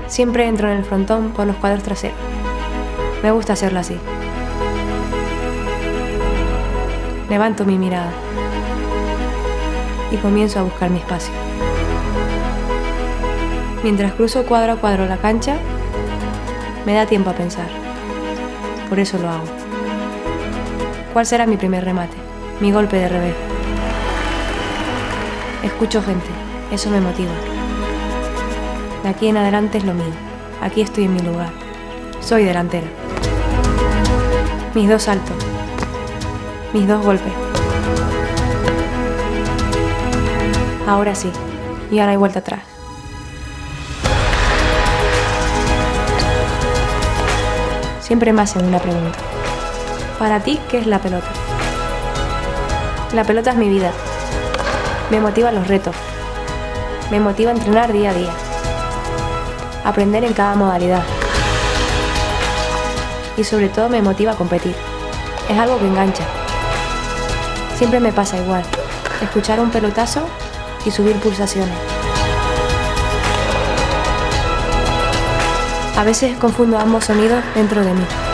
Siempre entro en el frontón por los cuadros traseros. Me gusta hacerlo así. Levanto mi mirada y comienzo a buscar mi espacio. Mientras cruzo cuadro a cuadro la cancha, me da tiempo a pensar. Por eso lo hago. ¿Cuál será mi primer remate? Mi golpe de revés. Escucho gente, eso me motiva. De aquí en adelante es lo mío. Aquí estoy en mi lugar. Soy delantera. Mis 2 saltos. Mis 2 golpes. Ahora sí. Ya no hay vuelta atrás. Siempre me hacen una pregunta. Para ti, ¿qué es la pelota? La pelota es mi vida. Me motivan los retos. Me motiva a entrenar día a día. Aprender en cada modalidad. Y sobre todo me motiva a competir. Es algo que engancha. Siempre me pasa igual. Escuchar un pelotazo y subir pulsaciones. A veces confundo ambos sonidos dentro de mí.